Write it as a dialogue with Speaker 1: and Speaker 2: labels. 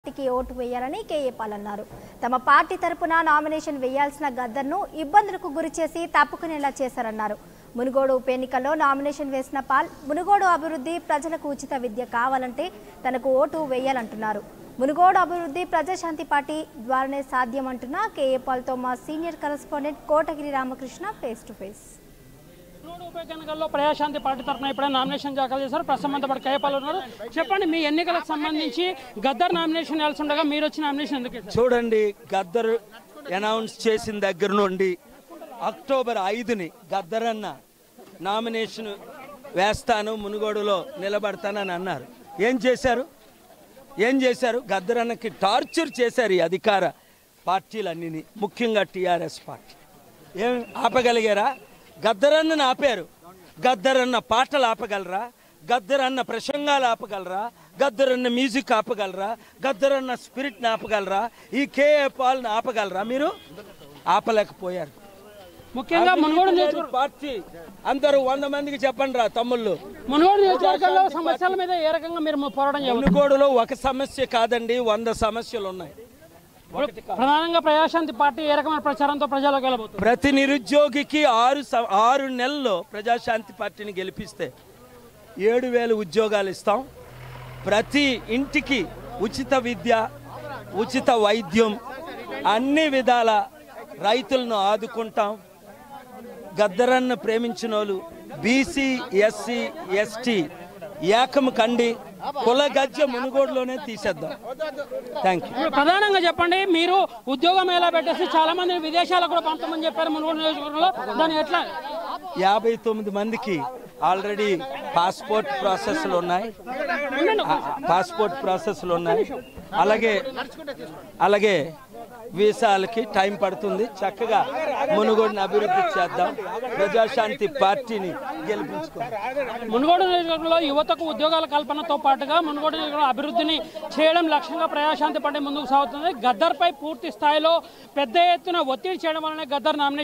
Speaker 1: పార్టీకి ఓటు వేయాలని KA Paul అన్నారు. తమ పార్టీ తరపున నామినేషన్ వేయాల్సిన గద్దర్ను ఇబ్బందులకు గురిచేసి తప్పుకునేలా చేశారన్నారు. మునుగోడు ఉప ఎన్నికల్లో నామినేషన్ వేసిన పాల్ మునుగోడు అభివృద్ధి ప్రజలకు ఉచిత విద్య కావాలంటే తనకు ఓటు వేయాలంటున్నారు. మునుగోడు అభివృద్ధి ప్రజాశాంతి పార్టీ ద్వారానే సాధ్యమంటున్న కేఏ పాల్తో మా senior correspondent Kotagiri Ramakrishna face to face.
Speaker 2: ఉప ఎన్నికల్లో ప్రజాశాంతి పార్టీ తరఫున ఇప్పుడే నామినేషన్ దాఖలు చేశారు. ప్రస్తుతం పాటు కేఏ పాల్ ఉన్నారు. చెప్పండి, మీ ఎన్నికలకు సంబంధించి గద్దర్ నామినేషన్ వేయాల్సి ఉండగా మీరు వచ్చి నామినేషన్ ఎందుకు వేశారు?
Speaker 3: చూడండి, గద్దర్ అనౌన్స్ చేసిన దగ్గర నుండి అక్టోబర్ 5ని గద్దర్ అన్న నామినేషన్ వేస్తాను, మునుగోడులో నిలబడతానని అన్నారు. ఏం చేశారు? గద్దర్ అన్నకి టార్చర్ చేశారు ఈ అధికార పార్టీలన్నీ, ముఖ్యంగా టీఆర్ఎస్ పార్టీ. ఏం ఆపగలిగారా? గద్దరన్నను ఆపారు. గద్దరన్న పాటలు ఆపగలరా? గద్దరన్న ప్రసంగాలు ఆపగలరా? గద్దరన్న మ్యూజిక్ ఆపగలరా? గద్దరన్న స్పిరిట్ని ఆపగలరా? ఈ కేఏ పాల్ని ఆపగలరా? మీరు ఆపలేకపోయారు.
Speaker 2: ముఖ్యంగా మునుగోడు
Speaker 3: పార్టీ అందరూ 100 మందికి చెప్పండి రా తమ్ముళ్ళు,
Speaker 2: మునుగోడు నియోజకవర్గంలో సమస్యల మీద ఏ రకంగా మీరు పోరాటం చేయాలి?
Speaker 3: మునుగోడులో ఒక సమస్య కాదండి, 100 సమస్యలు ఉన్నాయి.
Speaker 2: ప్రధానంగా ప్రజాశాంతి పార్టీ ఏ రకమైన ప్రచారంతో ప్రజలకు వెళ్ళబోతుంది?
Speaker 3: ప్రతి నిరుద్యోగికి 6 నెలల్లో ప్రజాశాంతి పార్టీని గెలిపిస్తే 7,000 ఉద్యోగాలు ఇస్తాం. ప్రతి ఇంటికి ఉచిత విద్య, ఉచిత వైద్యం, అన్ని విధాల రైతులను ఆదుకుంటాం. గద్దరన్న ప్రేమించిన వాళ్ళు బీసీ, ఎస్సీ, ఎస్టీ ఏకం కండి కుల గజ్జ మునుగోడులోనే తీసేద్దాం. Thank you.
Speaker 2: ప్రధానంగా చెప్పండి, మీరు ఉద్యోగం ఎలా పెట్టేసి చాలా మంది విదేశాలకు కూడా పంపమని చెప్పారు మునుగోడు నియోజకవర్గంలో, దాన్ని ఎట్లా?
Speaker 3: 59 మందికి ఆల్రెడీ పాస్పోర్ట్ ప్రాసెస్లు ఉన్నాయి. అలాగే వీసాలకి టైం పడుతుంది. చక్కగా మునుగోడుని అభివృద్ధి చేద్దాం, ప్రజాశాంతి పార్టీని గెలిపించుకోవాలి.
Speaker 2: మునుగోడు నియోజకవర్గంలో యువతకు ఉద్యోగాల కల్పనతో పాటుగా మునుగోడు నియోజకవర్గం అభివృద్ధిని చేయడం లక్ష్యంగా ప్రజాశాంతి పార్టీ ముందుకు సాగుతుంది. గద్దర్పై పూర్తి స్థాయిలో పెద్ద ఎత్తున ఒత్తిడి చేయడం వల్లనే గద్దర్ నామినేషన్